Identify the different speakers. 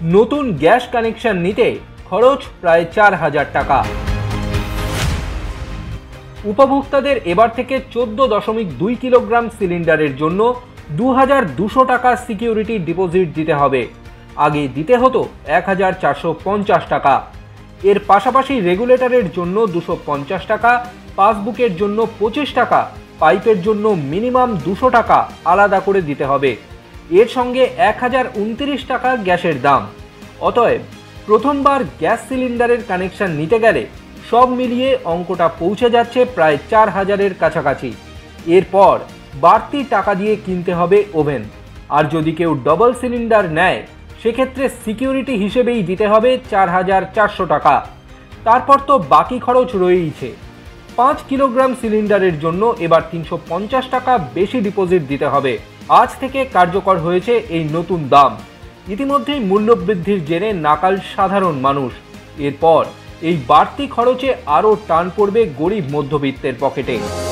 Speaker 1: নতুন gas connection নিতে খরচ প্রায় 4,000 টাকা। উপভোক্তাদের এবার থেকে 14.2 কিলোগ্রাম সিলিন্ডারের জন্য 2,200 টাকা সিকিউরিটি ডিপোজিট দিতে হবে। আগে দিতে হতো 1,450 টাকা। এর পাশাপাশি রেগুলেটরের জন্য 250 টাকা, পাসবুকের জন্য 25 টাকা, পাইপের জন্য মিনিমাম 200 টাকা আলাদা করে দিতে হবে। এর সঙ্গে 1,029 টাকা গ্যাসের দাম। অতএব প্রথমবার গ্যাস সিলিন্ডারের কানেকশন নিতে গেলে সব মিলিয়ে অঙ্কটা পৌঁছে যাচ্ছে প্রায় 4,000-এর কাছাকাছি। এরপর বাড়তি টাকা দিয়ে কিনতে হবে ওভেন। আর যদি কেউ ডবল সিলিন্ডার নেয় সেক্ষেত্রে সিকিউরিটি হিসেবেই দিতে হবে 4,400 টাকা। তারপর তো বাকি খরচ রয়েইছে। 5 কিলোগ্রাম সিলিন্ডারের জন্য এবার 350 টাকা বেশি ডিপোজিট দিতে হবে। আজ থেকে কার্যকর হয়েছে এই নতুন দাম। ইতিমধ্যেই মূল্যবৃদ্ধির জেরে নাকাল সাধারণ মানুষ। এরপর এই বাড়তি খরচে আরও টান পড়বে গরিব মধ্যবিত্তের পকেটে।